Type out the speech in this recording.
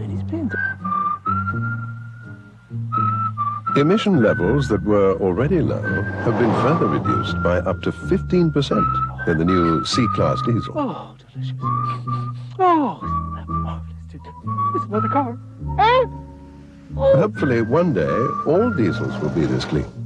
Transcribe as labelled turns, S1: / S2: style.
S1: Emission levels that were already low have been further reduced by up to 15% in the new C-Class diesel.
S2: Oh, delicious. Oh, isn't that marvelous? It's another car.
S1: Hopefully, one day, all diesels will be this clean.